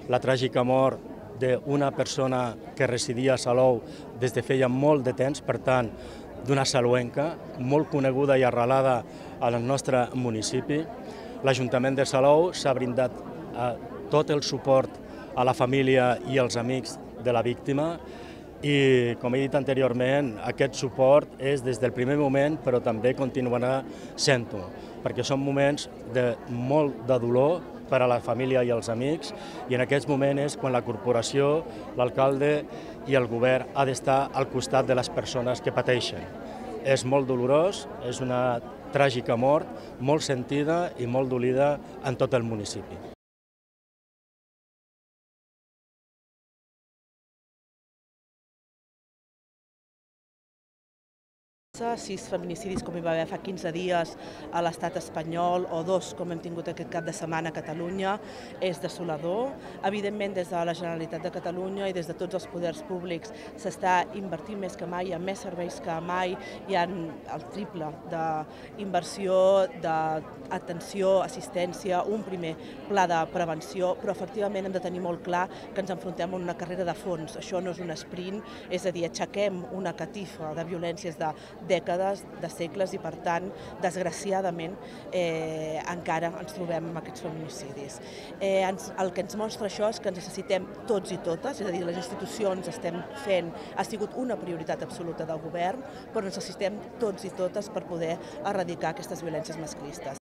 la tràgica mort d'una persona que residia a Salou des de feia molt de temps, per tant, d'una salouenca molt coneguda i arrelada al nostre municipi. L'Ajuntament de Salou s'ha brindat tot el suport a la família i als amics de la víctima i, com he dit anteriorment, aquest suport és des del primer moment, però també continuarà sent-ho, perquè són moments de molt de dolor per a la família i els amics, i en aquests moments és quan la corporació, l'alcalde i el govern ha d'estar al costat de les persones que pateixen. És molt dolorós, és una tràgica mort, molt sentida i molt dolida en tot el municipi. 6 feminicidis, com hi va haver fa 15 dies a l'estat espanyol, o 2, com hem tingut aquest cap de setmana a Catalunya, és desolador. Evidentment, des de la Generalitat de Catalunya i des de tots els poders públics s'està invertint més que mai, hi ha més serveis que mai, hi ha el triple d'inversió, d'atenció, assistència, un primer pla de prevenció, però efectivament hem de tenir molt clar que ens enfrontem a una carrera de fons. Això no és un sprint, és a dir, aixequem una catifa de violències de dècades, de segles, i per tant, desgraciadament, encara ens trobem amb aquests feminicidis. El que ens mostra això és que necessitem tots i totes, és a dir, les institucions estem fent, ha sigut una prioritat absoluta del govern, però necessitem tots i totes per poder erradicar aquestes violències masclistes.